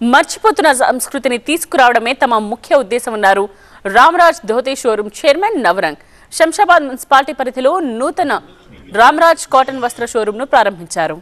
మర్చిపోతున్న సంస్కృతిని తీసుకురావడమే తమ ముఖ్య ఉద్దేశమన్నారు Ramraj dhoti showroom chairman Navrang. Shamshabad municipality పరిధిలో నూతన రామరాజ్ కాటన్ వస్త్ర షోరూమ్ను ప్రారంభించారు.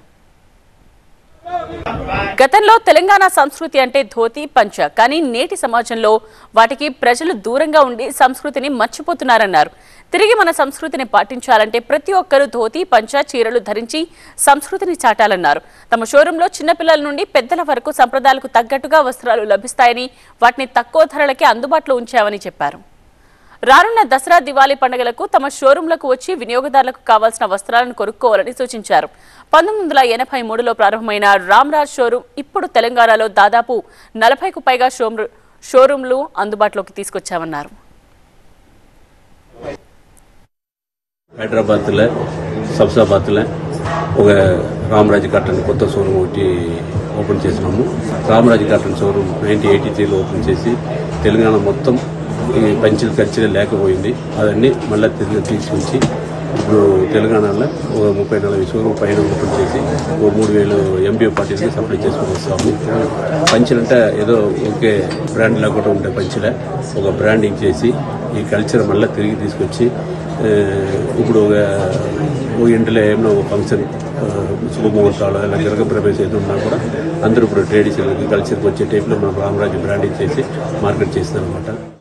గతంలో తెలంగాణ సంస్కృతి అంటే ధోతి పంచ, కానీ నేటి సమాజంలో వాటికి ప్రజలు దూరంగా ఉండి సంస్కృతిని మర్చిపోతున్నారన్నారు. తిరిగి మన సంస్కృతిని పాటించాలంటే ప్రతి ఒక్కరూ ధోతి పంచ చీరలు ధరించి సంస్కృతిని చాటాలన్నారు. తమ షోరూంలో చిన్నపిల్లల నుండి పెద్దల వరకు సంప్రదాయాలకు తగ్గట్టుగా వస్త్రాలు లభిస్తాయని, వాటిని తక్కువ ధరలకే అందుబాటులో ఉంచామని చెప్పారు. రానున్న దసరా దివాళీ పండుగలకు తమ షోరూంలకు వచ్చి వినియోగదారులకు కావాల్సిన వస్త్రాలను కొనుక్కోవాలని సూచించారు. 1983లో ప్రారంభమైన రామరాజ్ షోరూం ఇప్పుడు తెలంగాణలో దాదాపు 40కు పైగా షోరూంలు అందుబాటులోకి తీసుకొచ్చామన్నారు. హైదరాబాద్లో శంషాబాద్లో ఒక రామరాజ్ కాటన్ కొత్త షోరూమ్ ఒకటి ఓపెన్ చేసినాము. రామరాజ్ కాటన్ షోరూమ్ 1983లో ఓపెన్ చేసి తెలంగాణ మొత్తం ఈ పంచల కల్చర్ లేకపోయింది. అవన్నీ మళ్ళీ తిరిగి తీసుకొచ్చి ఇప్పుడు తెలంగాణలో ఒక 30-40 షోరూమ్ పైన ఓపెన్ చేసి ఒక 3000 ఎంబీఓ పార్టీలకి సప్లై చేసుకుని వస్తాము. పంచలంటే ఏదో ఒకే బ్రాండ్ లేకుండా ఉండే పంచలే ఒక బ్రాండింగ్ చేసి ఈ కల్చర్ మళ్ళీ తిరిగి తీసుకొచ్చి ఇప్పుడు ఒక ఇంట్లో ఏమైనా ఒక ఫంక్షన్ శుభముహూర్తాలు ఇలా గృహ ప్రవేశం ఏదో ఉన్నా కూడా అందరూ ఇప్పుడు ట్రెడిషనల్ కల్చర్కి వచ్చే టైప్లో మనం రామరాజ్ బ్రాండింగ్ చేసి మార్కెట్ చేస్తాం అన్నమాట.